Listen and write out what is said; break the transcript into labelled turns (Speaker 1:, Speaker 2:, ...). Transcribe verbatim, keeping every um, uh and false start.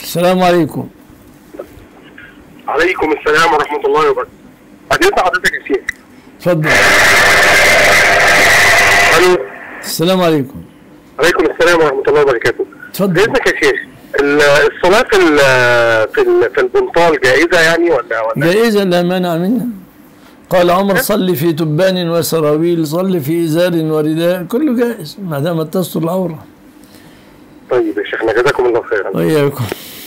Speaker 1: السلام عليكم.
Speaker 2: عليكم السلام ورحمة الله وبركاته. بعدين حضرتك يا شيخ.
Speaker 1: اتفضل.
Speaker 2: الو.
Speaker 1: السلام عليكم.
Speaker 2: عليكم السلام ورحمة الله وبركاته.
Speaker 1: اتفضل.
Speaker 2: بإذنك يا شيخ، الصلاة في في في البنطال جائزة يعني ولا ولا؟
Speaker 1: جائزة لا مانع منها. قال عمر: صل في تبان وسراويل، صل في إزار ورداء، كله جائز ما دام تستر العورة.
Speaker 2: طيب يا شيخنا، جزاكم الله خيرا.
Speaker 1: وإياكم.